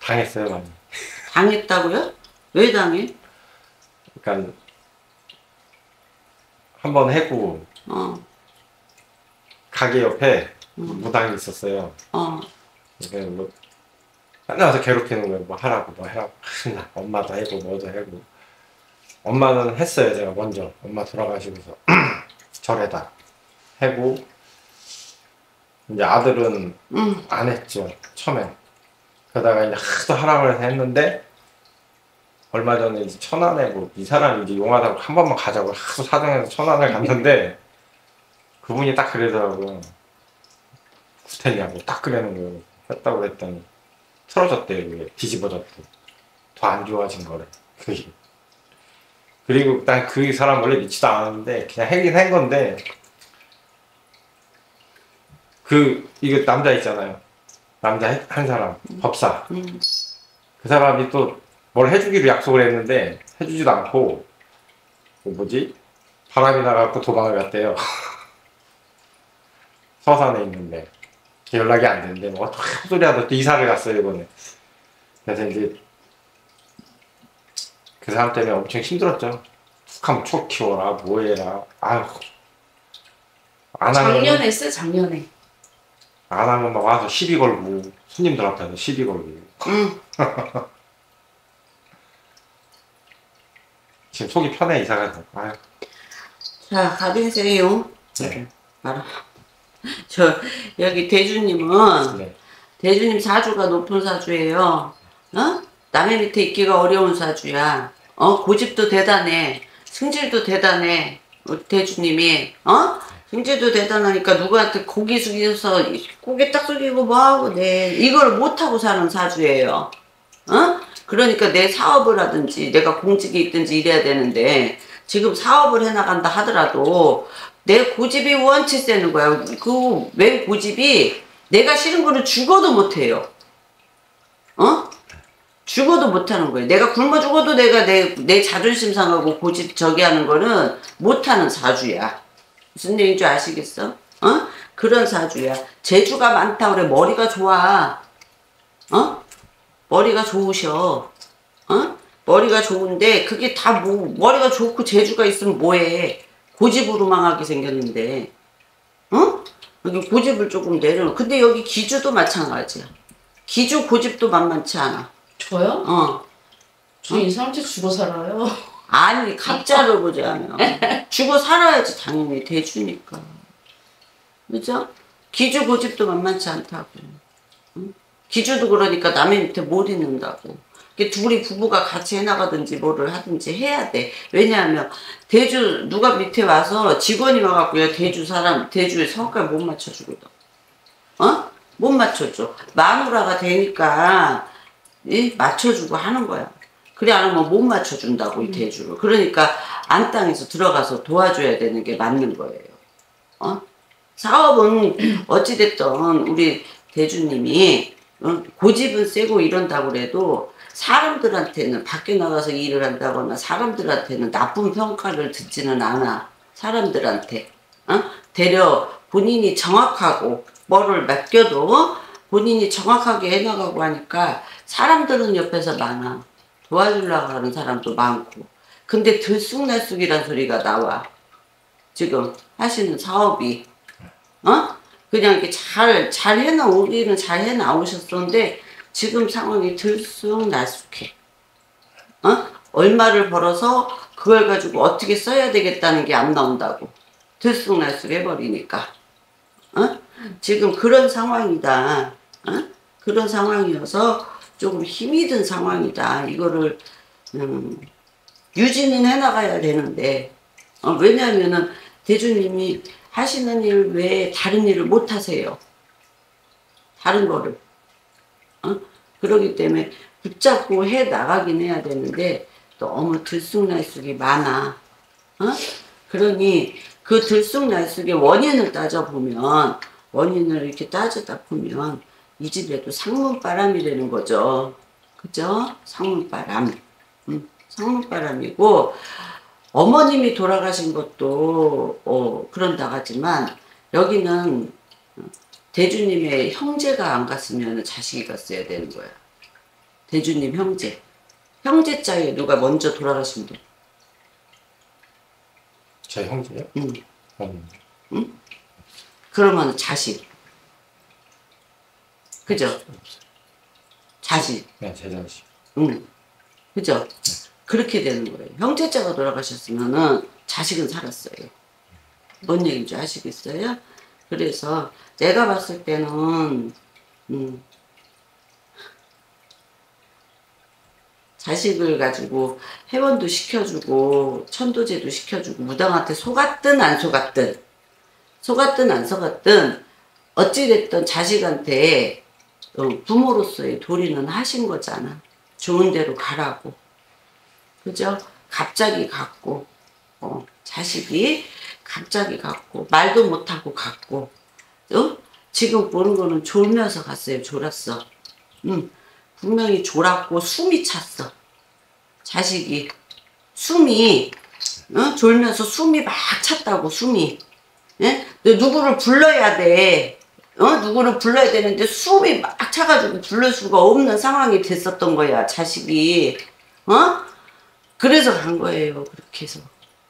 당했어요, 많이. 당했다고요? 왜 당해? 그러니까 한 번 해고 가게 옆에 무당이 있었어요. 그러니까 뭐 맨날 와서 괴롭히는 거예요. 뭐 하라고 뭐 해라고. 엄마도 해고 뭐도 해고. 엄마는 했어요. 제가 먼저 엄마 돌아가시고서 절에다 해고. 이제 아들은 안 했죠, 처음엔. 그러다가 이제 하도 하라고 해서 했는데 얼마 전에 이제 천안에 뭐 이 사람이 이제 용하다고 한 번만 가자고 하도 사정해서 천안을 갔는데 그분이 딱 그러더라고요. 구태냐고 딱 그러는 거예요. 했다고 그랬더니 틀어졌대요. 그게 뒤집어졌대. 더 안 좋아진 거래. 그게. 그리고 난 그 사람 원래 믿지도 않았는데 그냥 하긴 한 건데 이거 남자 있잖아요. 남자 한 사람 법사. 그 사람이 또 뭘 해주기로 약속을 했는데 해주지도 않고 뭐지? 바람이 나가고 도망을 갔대요. 서산에 있는데 연락이 안 된대. 뭐 어떻게 소리하다 또 이사를 갔어요 이번에. 그래서 이제 그 사람 때문에 엄청 힘들었죠. 툭하면 초 키워라 뭐해라. 아휴. 작년에 했어요. 작년에. 안 하면 막 와서 시비 걸고 손님들 앞에서 시비 걸고. 지금 속이 편해 이사가서. 아유. 자, 가빈세요. 네. 알아. 저 여기 대주님은 네. 대주님 사주가 높은 사주예요. 남의 밑에 있기가 어려운 사주야. 고집도 대단해. 승질도 대단해. 우리 대주님이 승질도 대단하니까 누구한테 고개 숙여서 고개 딱 숙이고 뭐하고 이걸 못하고 사는 사주예요. 그러니까 내 사업을 하든지 내가 공직에 있든지 이래야 되는데 지금 사업을 해나간다 하더라도 내 고집이 원치 세는 거야. 그 왜 고집이 내가 싫은 거를 죽어도 못해요. 죽어도 못하는 거예요. 내가 굶어 죽어도 내가 내 자존심 상하고 고집 저기 하는 거는 못하는 사주야. 무슨 얘기인 줄 아시겠어? 그런 사주야. 재주가 많다 그래. 머리가 좋아. 머리가 좋으셔. 머리가 좋은데 그게 다 뭐 머리가 좋고 재주가 있으면 뭐해. 고집으로 망하게 생겼는데 여기 고집을 조금 내려놓. 근데 여기 기주도 마찬가지야. 기주 고집도 만만치 않아. 저요? 저 이 사람한테 죽어 살아요. 아니 각자를 보자면 죽어 살아야지 당연히 대주니까. 그죠? 기주 고집도 만만치 않다고. 기주도 그러니까 남의 밑에 못 있는다고. 둘이 부부가 같이 해나가든지 뭐를 하든지 해야 돼. 왜냐하면 대주 누가 밑에 와서 직원이 와갖고 야 대주의 성과를 못 맞춰주거든. 못 맞춰줘. 마누라가 되니까 맞춰주고 하는 거야. 그래 안 하면 못 맞춰준다고 이 대주를. 그러니까 안땅에서 들어가서 도와줘야 되는 게 맞는 거예요. 사업은 어찌됐든 우리 대주님이 고집은 세고 이런다고 그래도 사람들한테는 밖에 나가서 일을 한다거나 사람들한테는 나쁜 평가를 듣지는 않아. 사람들한테 되려 본인이 정확하고 뭐를 맡겨도 본인이 정확하게 해나가고 하니까 사람들은 옆에서 많아. 도와주려고 하는 사람도 많고. 근데 들쑥날쑥이란 소리가 나와. 지금 하시는 사업이 그냥 이렇게 잘 해나오기는 잘 해나오셨었는데 지금 상황이 들쑥날쑥해. 얼마를 벌어서 그걸 가지고 어떻게 써야 되겠다는 게 안 나온다고. 들쑥날쑥 해버리니까. 지금 그런 상황이다. 그런 상황이어서 조금 힘이 든 상황이다. 이거를 유지는 해나가야 되는데 왜냐하면은 대주님이 하시는 일 외에 다른 일을 못 하세요. 다른 거를. 그러기 때문에 붙잡고 해 나가긴 해야 되는데 너무 들쑥날쑥이 많아. 그러니 그 들쑥날쑥의 원인을 따져보면 원인을 이렇게 따지다 보면 이 집에도 상문바람이라는 거죠. 그죠? 상문바람. 상문바람이고 어머님이 돌아가신 것도 그런다 하지만 여기는 대주님의 형제가 안 갔으면 자식이 갔어야 되는 거야. 대주님 형제. 형제자에 누가 먼저 돌아가신 분? 제 형제요? 응. 응? 그러면 자식. 그죠? 자식. 네, 제 자식. 응. 그죠? 그렇게 되는 거예요. 형제자가 돌아가셨으면은 자식은 살았어요. 뭔 얘기인지 아시겠어요? 그래서 내가 봤을 때는 자식을 가지고 회원도 시켜주고 천도제도 시켜주고 무당한테 속았든 안 속았든 안 속았든 어찌됐든 자식한테 부모로서의 도리는 하신 거잖아. 좋은 데로 가라고. 그죠? 갑자기 갔고 자식이 갑자기 갔고 말도 못하고 갔고 지금 보는 거는 졸면서 갔어요. 졸았어. 분명히 졸았고 숨이 찼어. 자식이 숨이 졸면서 숨이 막 찼다고. 숨이 누구를 불러야 돼. 누구를 불러야 되는데 숨이 막 차가지고 부를 수가 없는 상황이 됐었던 거야. 자식이 그래서 간 거예요. 그렇게 해서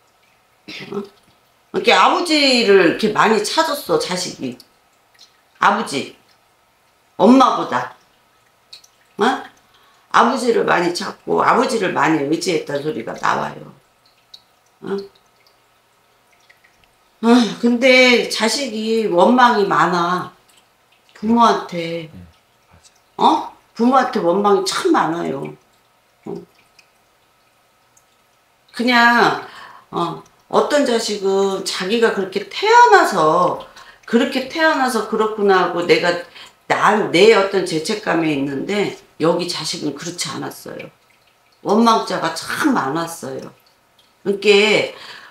이렇게 아버지를 이렇게 많이 찾았어. 자식이 아버지 엄마보다 아버지를 많이 찾고 아버지를 많이 의지했다는 소리가 나와요. 근데 자식이 원망이 많아. 부모한테. 부모한테 원망이 참 많아요. 그냥 어떤 자식은 자기가 그렇게 태어나서 그렇구나 하고 내 어떤 죄책감에 있는데 여기 자식은 그렇지 않았어요. 원망자가 참 많았어요. 그러니까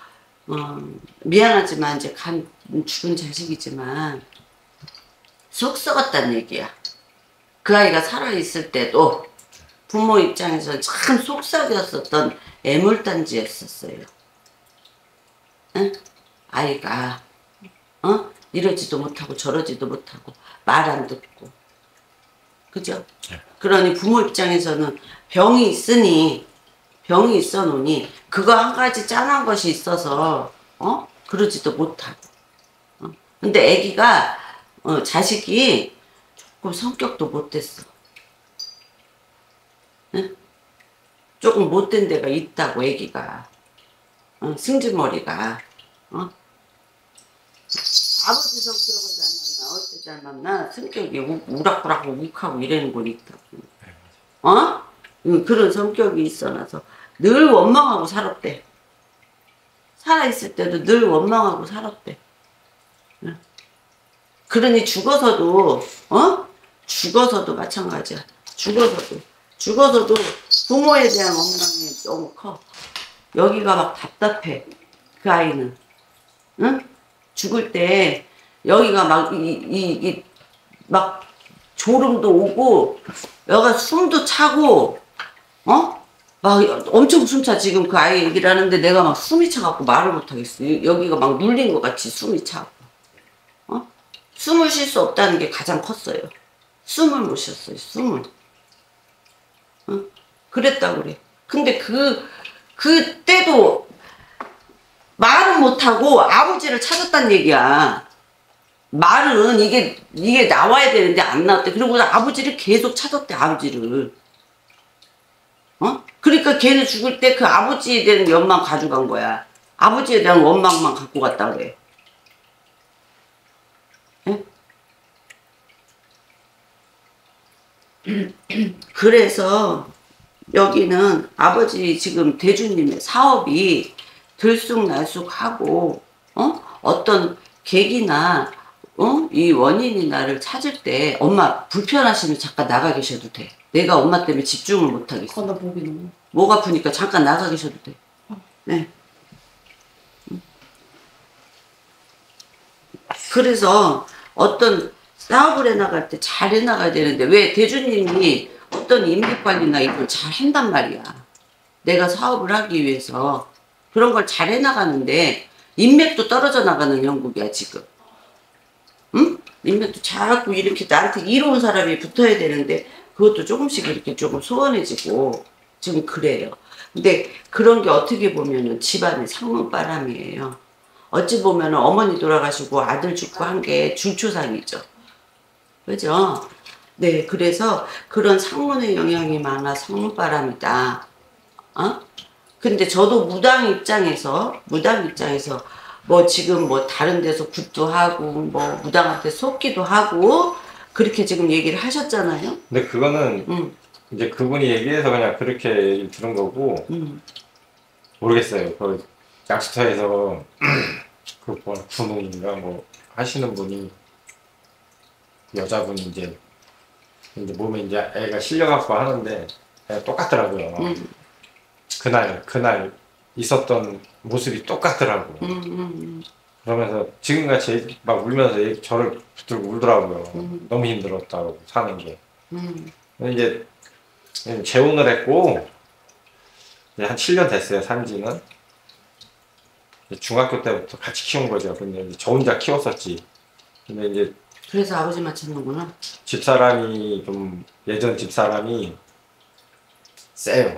미안하지만 이제 죽은 자식이지만 속 썩었다는 얘기야. 그 아이가 살아있을 때도 부모 입장에서 참 속삭였었던 애물단지였었어요. 응? 아이가 이러지도 못하고 저러지도 못하고 말 안 듣고 그죠? 그러니 부모 입장에서는 병이 있어 놓니 그거 한 가지 짠한 것이 있어서 그러지도 못하고 근데 애기가 자식이 조금 성격도 못됐어. 응? 조금 못된 데가 있다고. 애기가 승질머리가 아버지 성격을 닮았나 어째 닮았나 성격이 우락부락 욱하고 이러는 거 있다고. 그런 성격이 있어놔서 늘 원망하고 살았대. 살아있을 때도 늘 원망하고 살았대. 그러니 죽어서도 마찬가지야. 죽어서도 부모에 대한 원망이 너무 커. 여기가 막 답답해. 그 아이는 죽을 때 여기가 막 졸음도 오고 여기가 숨도 차고 막 엄청 숨차. 지금 그 아이 얘기를 하는데 내가 막 숨이 차갖고 말을 못하겠어. 여기가 막 눌린 것 같이 숨이 차고 숨을 쉴 수 없다는 게 가장 컸어요. 숨을 못 쉬었어요. 숨을. 그랬다 그래. 근데 그때도 말은 못하고 아버지를 찾았단 얘기야. 말은 이게 나와야 되는데 안 나왔대. 그리고 아버지를 계속 찾았대. 아버지를. 그러니까 걔는 죽을 때 그 아버지에 대한 연만 가져간 거야. 아버지에 대한 원망만 갖고 갔다 그래. 그래서 여기는 아버지 지금 대주님의 사업이 들쑥날쑥하고 어떤 계기나 이 원인이 나를 찾을 때 엄마 불편하시면 잠깐 나가 계셔도 돼. 내가 엄마 때문에 집중을 못하겠어. 나 목이 너무 목 아프니까 잠깐 나가 계셔도 돼. 네. 그래서 어떤 사업을 해나갈 때 잘 해나가야 되는데 왜 대주님이 어떤 인맥관리나 이걸 잘 한단 말이야. 내가 사업을 하기 위해서 그런 걸 잘 해나가는데 인맥도 떨어져 나가는 형국이야 지금. 응? 인맥도 자꾸 이렇게 나한테 이로운 사람이 붙어야 되는데 그것도 조금씩 이렇게 조금 소원해지고 지금 그래요. 근데 그런 게 어떻게 보면은 집안의 상문바람이에요. 어찌 보면은 어머니 돌아가시고 아들 죽고 한 게 중초상이죠. 그죠? 네, 그래서 그런 상문의 영향이 많아 상문바람이다. 어? 근데 저도 무당 입장에서 뭐 지금 뭐 다른 데서 굿도 하고 뭐 무당한테 속기도 하고 그렇게 지금 얘기를 하셨잖아요. 근데 그거는 이제 그분이 얘기해서 그냥 그렇게 얘기를 들은 거고 모르겠어요. 그 약수터에서 그 뭐 군웅인가 뭐 하시는 분이 여자분이 이제 몸에 이제 애가 실려갖고 하는데 애가 똑같더라고요. 그날 있었던 모습이 똑같더라고. 그러면서 지금같이 막 울면서 저를 붙들고 울더라고요. 너무 힘들었다고 사는 게. 이제 재혼을 했고 이제 한 7년 됐어요. 산지는. 중학교 때부터 같이 키운 거죠. 근데 이제 저 혼자 키웠었지. 근데 이제 그래서 아버지만 찾는구나. 집사람이 좀 예전 집사람이 세요.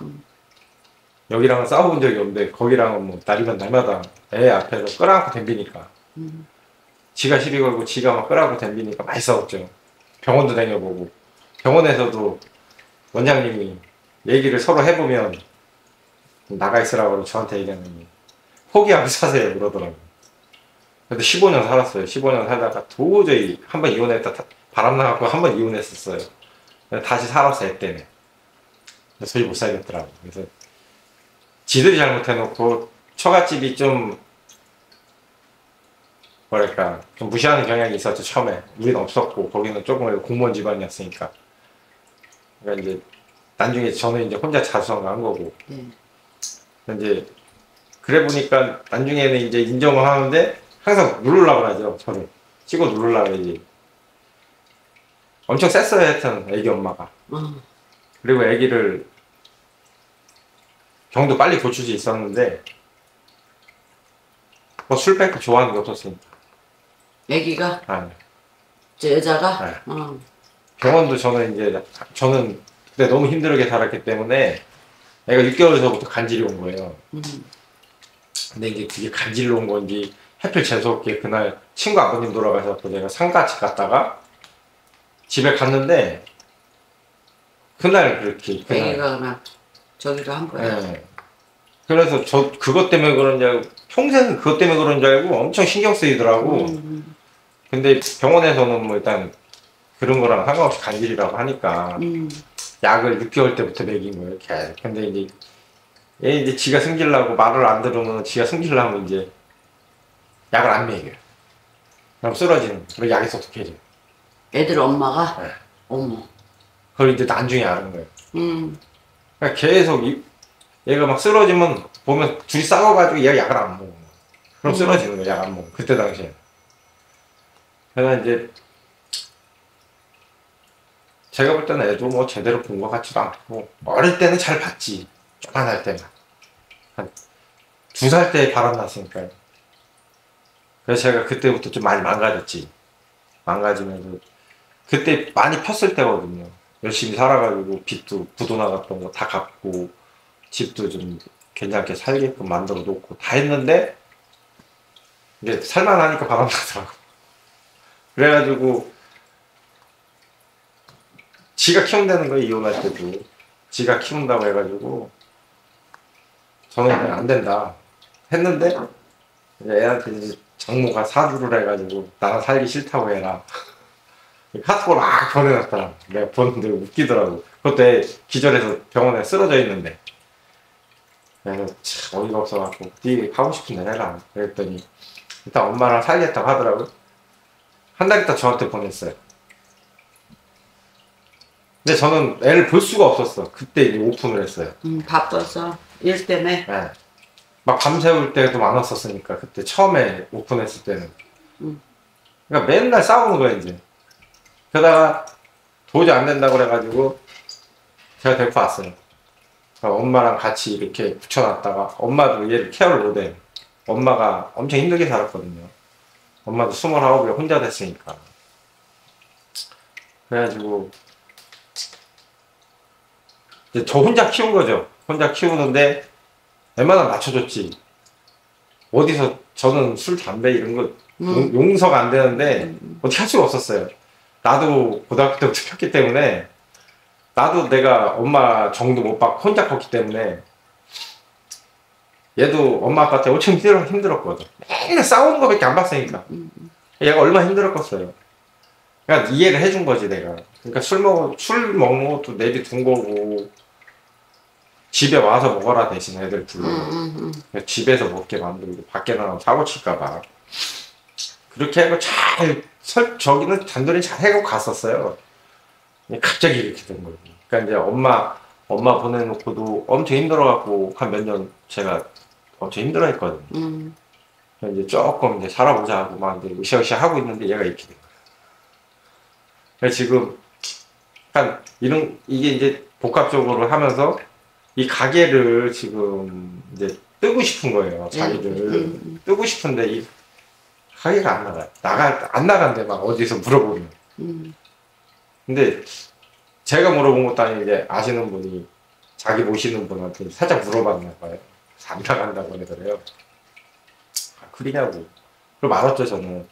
여기랑은 싸워본 적이 없는데 거기랑은 뭐 날이면 날마다 애 앞에서 끌어안고 덤비니까 지가 시비 걸고 지가 막 끌어안고 덤비니까 많이 싸웠죠. 병원도 다녀보고 병원에서도 원장님이 얘기를 서로 해보면 나가 있으라고 저한테 얘기하는 포기하고 사세요 그러더라고요. 근데 15년 살았어요. 15년 살다가 도저히 한 번 이혼했다 바람 나갖고 한 번 이혼했었어요. 다시 살았어 애 때문에. 도저히 못 살겠더라고. 그래서 지들이 잘못해놓고 처갓집이 좀 뭐랄까 좀 무시하는 경향이 있었죠. 처음에 우리는 없었고 거기는 조금 공무원 집안이었으니까. 그러니까 이제 나중에 저는 이제 혼자 자수성가 한 거고 이제 그래 보니까 나중에는 이제 인정을 하는데 항상 누르려고 하죠. 저를 찍어 누르려고 하지. 엄청 셌어요. 하여튼 애기 엄마가. 그리고 애기를 병도 빨리 고칠 수 있었는데 뭐 술 뺏고 좋아하는 게 없었으니까. 애기가? 아니. 저 여자가? 네. 병원도 저는 그때 너무 힘들게 살았기 때문에 애가 6개월 전부터 간질이 온 거예요. 근데 이제 그게 간질로 온 건지 하필 재수없게 그날 친구 아버님 돌아가셔서 제가 상가집 갔다가 집에 갔는데 그날 그렇게 애기가 그냥 저기로 한 거야. 네. 그래서 저 그것 때문에 그런 줄 알고 평생 그것 때문에 그런 줄 알고 엄청 신경 쓰이더라고. 근데 병원에서는 뭐 일단 그런 거랑 상관없이 간질이라고 하니까 약을 6개월 때부터 먹인 거예요. 계속. 근데 이제 얘 이제 지가 숨기려고 말을 안 들으면 지가 숨기려면 이제 약을 안 먹여요. 그럼 쓰러지는 거예요. 그리고 약이 속독해져요. 애들 엄마가? 네. 어머. 그걸 이제 나중에 아는 거예요. 그러니까 계속 얘가 막 쓰러지면 보면 둘이 싸워가지고 얘가 약을 안 먹어. 그럼 쓰러지는 거야. 약 안 먹어. 그때 당시에. 그래서 이제 제가 볼 때는 애도 뭐 제대로 본 것 같지도 않고 어릴 때는 잘 봤지. 조만할 때만. 한 2살 때 바람났으니까요. 그래서 제가 그때부터 좀 많이 망가졌지. 망가지면서 그때 많이 폈을 때거든요. 열심히 살아가지고 빚도 부도 나갔던 거 다 갚고 집도 좀 괜찮게 살게끔 만들어 놓고 다 했는데 이제 살만하니까 바람나더라고. 그래가지고 지가 키운다는 거예요. 이혼할 때도 지가 키운다고 해가지고 저는 그냥 안 된다 했는데 이제 애한테 이제 장모가 사주를 해가지고 나랑 살기 싫다고 해라 카톡을 막 보내놨더라. 내가 보는데 웃기더라고. 그때 기절해서 병원에 쓰러져 있는데 그래서 참 어이가 없어갖고 네 하고 싶은 대로 해라 그랬더니 일단 엄마랑 살겠다고 하더라고요. 한 달 있다 저한테 보냈어요. 근데 저는 애를 볼 수가 없었어. 그때 이제 오픈을 했어요. 바빠서 일 때문에. 네. 막 밤새울 때도 많았었으니까 그때 처음에 오픈했을 때는. 그러니까 맨날 싸우는 거야 이제. 그러다가 도저히 안 된다고 그래가지고 제가 데리고 왔어요. 그러니까 엄마랑 같이 이렇게 붙여놨다가 엄마도 얘를 케어를 못해. 엄마가 엄청 힘들게 살았거든요. 엄마도 29에 혼자 됐으니까. 그래가지고 이제 저 혼자 키운 거죠. 혼자 키우는데 웬만하면 맞춰줬지. 어디서 저는 술, 담배 이런 거 용서가 안 되는데 어떻게 할 수가 없었어요. 나도 고등학교 때부터 폈기 때문에 나도 내가 엄마 정도 못 받고 혼자 컸기 때문에 얘도 엄마 아빠한테 엄청 힘들었거든. 맨날 싸우는 거밖에 안 봤으니까. 얘가 얼마나 힘들었겠어요. 그러니까 이해를 해준 거지 내가. 그러니까 술 먹는 것도 내비둔 거고 집에 와서 먹어라 대신 애들 불러. 집에서 먹게 만들고 밖에 나가면 사고 칠까봐. 그렇게 하고 저기는 단돌이 잘 해고 갔었어요. 갑자기 이렇게 된 거예요. 그러니까 이제 엄마 보내놓고도 엄청 힘들어갖고 한 몇 년 제가 엄청 힘들어했거든요. 이제 조금 이제 살아보자 하고 막 이제 으쌰으쌰 하고 있는데 얘가 이렇게 된 거예요. 그래서 지금 이게 이제 복합적으로 하면서 이 가게를 지금 이제 뜨고 싶은 거예요. 자기들 뜨고 싶은데 이 가게가 안 나가요. 안 나간대 막 어디서 물어보면. 근데 제가 물어본 것도 아니고 아시는 분이 자기 모시는 분한테 살짝 물어봤나 봐요. 안 나간다고 그러더래요. 아, 그러냐고. 그럼 알았죠 저는.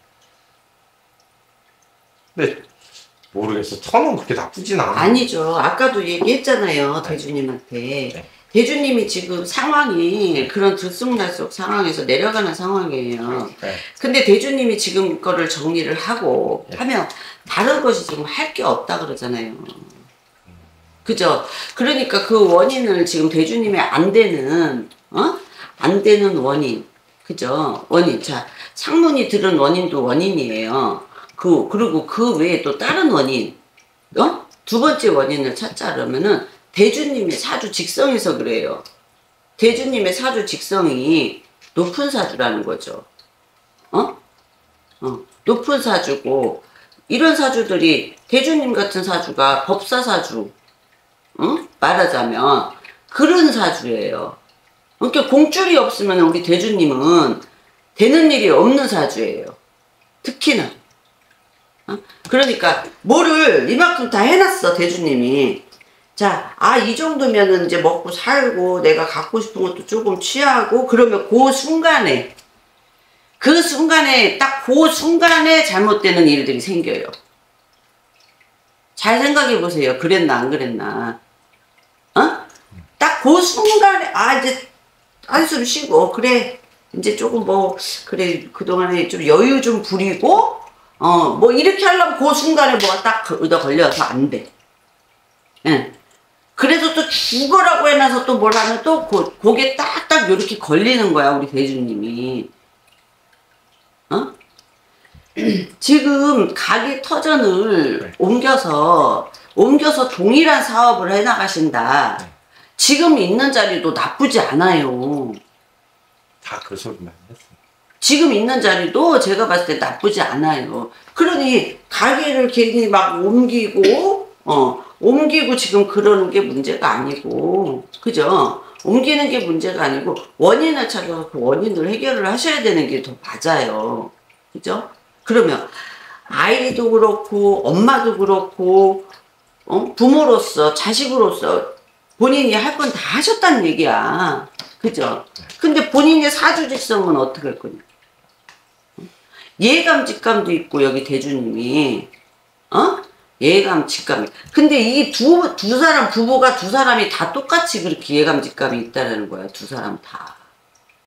근데 모르겠어. 터는 그렇게 나쁘진 않아. 아니죠. 아까도 얘기했잖아요. 대주님한테. 네. 대주님이 지금 상황이 그런 들쑥날쑥 상황에서 내려가는 상황이에요. 네. 근데 대주님이 지금 거를 정리를 하고 하면 다른 것이 지금 할 게 없다 그러잖아요. 그죠? 그러니까 그 원인을 지금 대주님의 안 되는 원인. 그죠? 원인. 자, 상문이 들은 원인도 원인이에요. 그리고 그 외에 또 다른 원인, 두 번째 원인을 찾자면은 대주님의 사주 직성에서 그래요. 대주님의 사주 직성이 높은 사주라는 거죠. 높은 사주고, 이런 사주들이, 대주님 같은 사주가 법사 사주, 말하자면, 그런 사주예요. 그러니까 공줄이 없으면 우리 대주님은 되는 일이 없는 사주예요. 특히나. 그러니까 뭐를 이만큼 다 해놨어 대주님이. 자, 이 정도면은 이제 먹고 살고 내가 갖고 싶은 것도 조금 취하고 그러면 그 순간에 딱 그 순간에 잘못되는 일들이 생겨요. 잘 생각해 보세요. 그랬나 안 그랬나. 딱 그 순간에 이제 한숨 쉬고 그래 이제 조금 그래 그동안에 좀 여유 좀 부리고 이렇게 하려면 그 순간에 뭐가 딱 얻어 걸려서 안 돼. 예. 그래도 또 죽어라고 해놔서 또 뭘 하면 또 그게 딱딱 요렇게 걸리는 거야, 우리 대주님이. 지금 가게 터전을 옮겨서 동일한 사업을 해 나가신다. 지금 있는 자리도 나쁘지 않아요. 다 그 소리만 했어요. 지금 있는 자리도 제가 봤을 때 나쁘지 않아요. 그러니 가게를 괜히 막 옮기고 지금 그러는 게 문제가 아니고, 그죠? 옮기는 게 문제가 아니고 원인을 찾아서 그 원인을 해결을 하셔야 되는 게 더 맞아요. 그죠? 그러면 아이도 그렇고 엄마도 그렇고 부모로서 자식으로서 본인이 할 건 다 하셨다는 얘기야. 그죠? 근데 본인의 사주직성은 어떻게 할 거냐? 예감, 직감도 있고, 여기 대주님이. 예감, 직감. 근데 이 두 사람, 부부가 두 사람이 다 똑같이 그렇게 예감, 직감이 있다는 거야. 두 사람 다.